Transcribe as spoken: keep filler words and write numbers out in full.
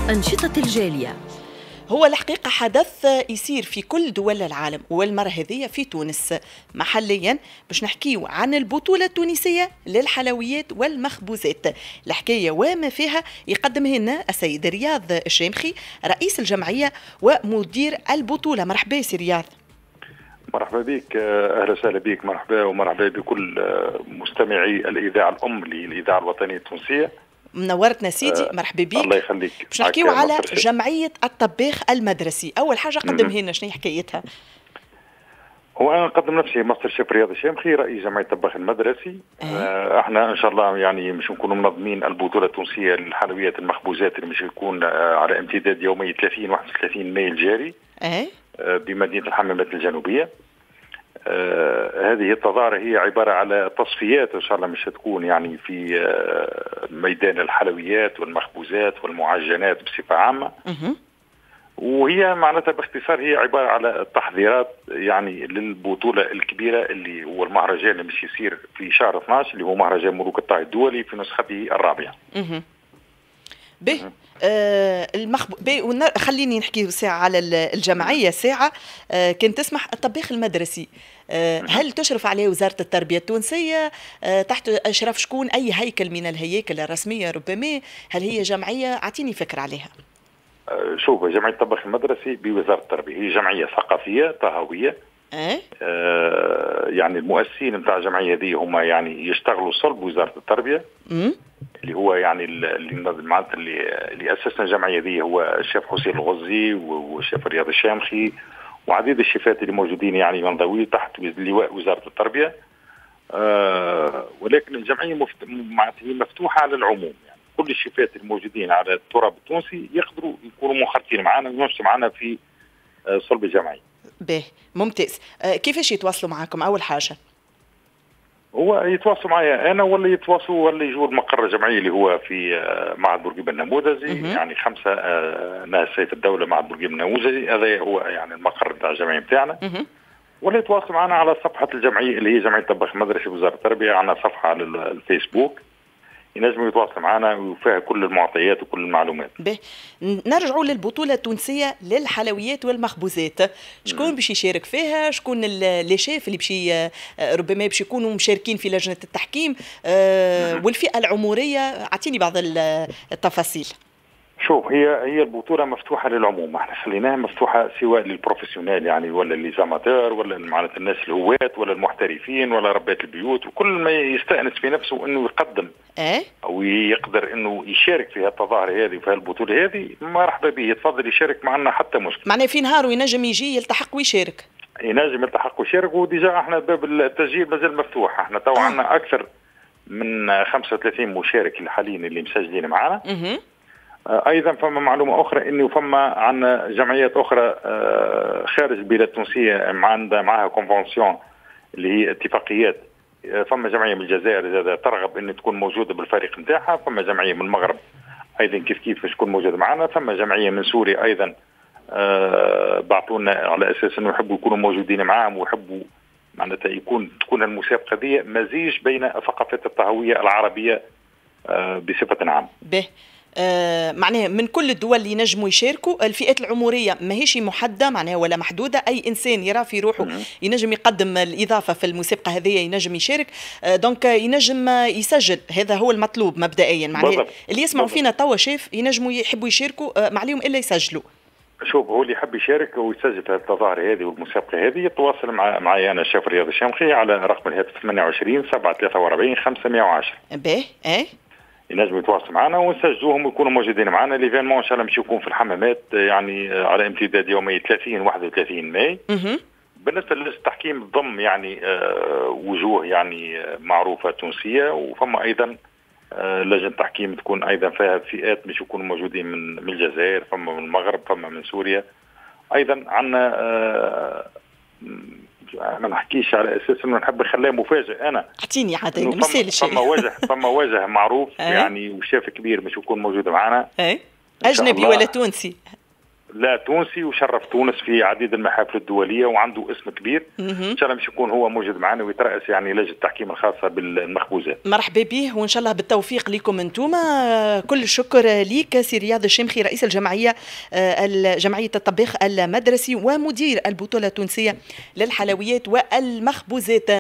أنشطة الجالية. هو الحقيقة حدث يصير في كل دول العالم، والمرة هذه في تونس محليا باش نحكيو عن البطولة التونسية للحلويات والمخبوزات. الحكاية وما فيها يقدمها لنا السيد رياض الشامخي رئيس الجمعية ومدير البطولة. مرحبا سي رياض. مرحبا بك، اهلا وسهلا بك، مرحبا ومرحبا بكل مستمعي الاذاعه الام للاذاعه الوطنيه التونسيه. منورتنا سيدي. أه مرحبا بك. الله يخليك. باش نحكيو على جمعيه الطباخ المدرسي. اول حاجه قدمها لنا شنو حكايتها؟ هو انا نقدم نفسي ماستر شيف رياض الشامخي رئيس جمعيه الطباخ المدرسي. أه. احنا ان شاء الله يعني مش نكونوا منظمين البطوله التونسيه للحلويات المخبوزات اللي مش يكون على امتداد يومي ثلاثين واحد وثلاثين ماي الجاري. أه. بمدينه الحمامات الجنوبيه. آه هذه التظاهرة هي عبارة على تصفيات إن شاء الله مش هتكون يعني في آه ميدان الحلويات والمخبوزات والمعجنات بصفة عامة. وهي معناتها باختصار هي عبارة على التحضيرات يعني للبطولة الكبيرة اللي هو المهرجان اللي مش يصير في شهر اثناشر اللي هو مهرجان ملوك الطهي الدولي في نسخته الرابعة. به آه المخب... ون... خليني نحكي ساعة على الجمعية ساعة. آه كنت تسمح الطباخ المدرسي. آه هل تشرف عليه وزارة التربية التونسية؟ آه تحت إشراف شكون؟ أي هيكل من الهياكل الرسمية ربما؟ هل هي جمعية؟ أعطيني فكرة عليها. آه شوف، جمعية الطباخ المدرسي بوزارة التربية هي جمعية ثقافية طهوية. أه؟ آه يعني المؤسسين نتاع الجمعية دي هم يعني يشتغلوا صلب وزارة التربية. م? اللي هو يعني اللي معناتها اللي, اللي اسسنا الجمعيه دي هو الشيف حسين الغزي والشيف رياض الشامخي وعديد الشيفات اللي موجودين يعني ينضوي تحت لواء وزاره التربيه. آه ولكن الجمعيه مفت... معناتها مفتوحه على العموم، يعني كل الشيفات الموجودين على التراب التونسي يقدروا يكونوا منخرطين معنا وينشطوا معنا في آه صلب الجمعيه. باهي ممتاز. آه كيفاش يتواصلوا معكم اول حاجه؟ هو يتواصلوا معايا انا ولا يتواصلوا ولا يجوا المقر الجمعيه اللي هو في معهد بورقيبه النموذجي. يعني خمسه ناس سيف الدوله معهد بورقيبه النموذجي، هذا هو يعني المقر بتاع الجمعيه بتاعنا. ولا يتواصلوا معنا على صفحه الجمعيه اللي هي جمعيه طباخ مدرسي وزاره التربيه، عندنا صفحه على الفيسبوك ينجموا يتواصلوا معنا وفيها كل المعطيات وكل المعلومات. به نرجعوا للبطولة التونسية للحلويات والمخبوزات. شكون باش يشارك فيها؟ شكون لي شيف اللي باش ربما باش يكونوا مشاركين في لجنة التحكيم؟ أه والفئة العمرية اعطيني بعض التفاصيل. شوف، هي هي البطولة مفتوحة للعموم، احنا خليناها مفتوحة سواء للبروفيسيونيل يعني ولا للزاماتور ولا معناتها الناس الهواة ولا المحترفين ولا ربات البيوت، وكل ما يستأنس في نفسه انه يقدم أه؟ او يقدر انه يشارك في التظاهرة هذه وفي البطولة هذه مرحبا به، يتفضل يشارك معنا حتى مشكلة. معناه في نهار وينجم يجي يلتحق ويشارك. ينجم يلتحق ويشارك، وديجا احنا باب التسجيل مازال مفتوح، احنا تو عندنا آه. اكثر من خمسة وثلاثين مشارك حاليا اللي مسجلين معنا. اها ايضا فما معلومه اخرى انه فما عندنا جمعيات اخرى خارج البلاد التونسيه عندها معها كونفونسيون اللي هي اتفاقيات. فما جمعيه من الجزائر ترغب ان تكون موجوده بالفريق نتاعها، فما جمعيه من المغرب ايضا كيف كيف باش تكون موجوده معنا، فما جمعيه من سوريا ايضا بعثونا على اساس انه يحبوا يكونوا موجودين معاهم ويحبوا معناتها يكون تكون المسابقه دي مزيج بين الثقافات الطهويه العربيه بصفه عامه. به آه معناها من كل الدول اللي ينجموا يشاركوا. الفئات العمريه ماهيش محدده معناها ولا محدوده، اي انسان يرى في روحه ينجم يقدم الاضافه في المسابقه هذه ينجم يشارك. آه دونك ينجم يسجل، هذا هو المطلوب مبدئيا. معناها اللي يسمعوا فينا توا شاف ينجموا يحبوا يشاركوا، آه ما عليهم الا يسجلوا. شوف، هو اللي يحب يشارك ويسجل في التظاهره هذه والمسابقه هذه يتواصل مع معي انا الشيف رياض الشامخي على رقم الهاتف ثمانية وعشرين سبعة ثلاثة وأربعين خمسمائة وعشرة. باهي ايه ينجموا يتواصلوا معنا ونسجلوهم ويكونوا موجودين معنا. ليفينمون ان شاء الله مش يكون في الحمامات يعني على امتداد يومي ثلاثين واحد وثلاثين ماي. بالنسبه للتحكيم ضم يعني آه وجوه يعني معروفه تونسيه، وفما ايضا آه لجنه تحكيم تكون ايضا فيها فئات مش يكونوا موجودين من من الجزائر، فما من المغرب، فما من سوريا. ايضا عندنا آه ما نحكيش على اساس انه نحب نخليها مفاجاه. انا اعطيني عاد مثال شيء. فما وجه فما وجه معروف يعني وشاف كبير مش يكون موجود معنا. اي اجنبي ولا تونسي؟ لا تونسي وشرف تونس في عديد المحافل الدوليه وعنده اسم كبير. ان شاء الله باش يكون هو موجود معنا ويترأس يعني لجنه التحكيم الخاصه بالمخبوزات. مرحبا به وان شاء الله بالتوفيق لكم انتم. كل الشكر ليك سي رياض الشمخي رئيس الجمعيه جمعيه الطباخ المدرسي ومدير البطوله التونسيه للحلويات والمخبوزات.